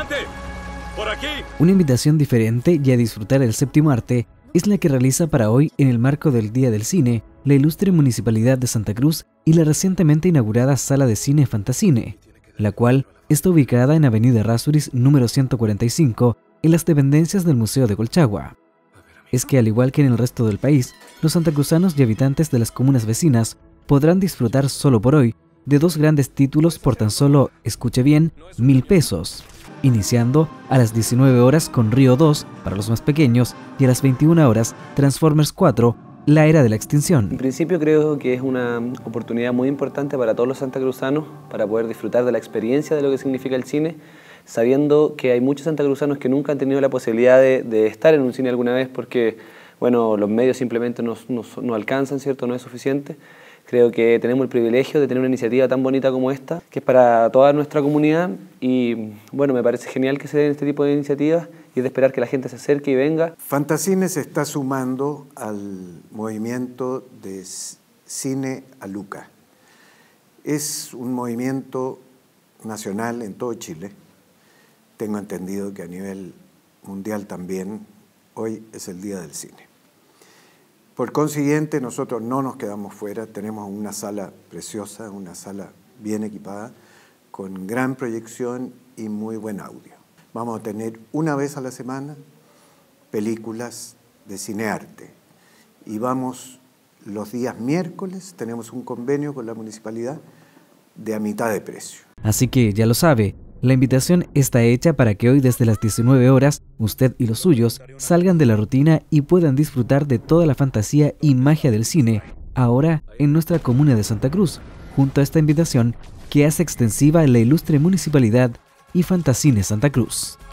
¡Gente! ¡Por aquí! Una invitación diferente y a disfrutar el séptimo arte es la que realiza para hoy, en el marco del Día del Cine, la ilustre Municipalidad de Santa Cruz y la recientemente inaugurada Sala de Cine Fantacine, la cual está ubicada en Avenida Errázuriz número 145, en las dependencias del Museo de Colchagua. Es que, al igual que en el resto del país, los santacruzanos y habitantes de las comunas vecinas podrán disfrutar solo por hoy de dos grandes títulos por tan solo, escuche bien, 1.000 pesos, iniciando a las 19 horas con Río 2 para los más pequeños y a las 21 horas Transformers 4, la era de la extinción. En principio creo que es una oportunidad muy importante para todos los santacruzanos para poder disfrutar de la experiencia de lo que significa el cine, sabiendo que hay muchos santacruzanos que nunca han tenido la posibilidad de estar en un cine alguna vez porque, bueno, los medios simplemente no alcanzan, ¿cierto? No es suficiente. Creo que tenemos el privilegio de tener una iniciativa tan bonita como esta, que es para toda nuestra comunidad y, bueno, me parece genial que se den este tipo de iniciativas y es de esperar que la gente se acerque y venga. Fantacine se está sumando al movimiento de Cine a Luca. Es un movimiento nacional en todo Chile. Tengo entendido que a nivel mundial también hoy es el Día del Cine. Por consiguiente, nosotros no nos quedamos fuera, tenemos una sala preciosa, una sala bien equipada, con gran proyección y muy buen audio. Vamos a tener una vez a la semana películas de cinearte y vamos los días miércoles, tenemos un convenio con la municipalidad de a mitad de precio. Así que ya lo sabe, la invitación está hecha para que hoy desde las 19 horas usted y los suyos salgan de la rutina y puedan disfrutar de toda la fantasía y magia del cine, ahora en nuestra comuna de Santa Cruz, junto a esta invitación que hace extensiva la ilustre municipalidad y Fantacine Santa Cruz.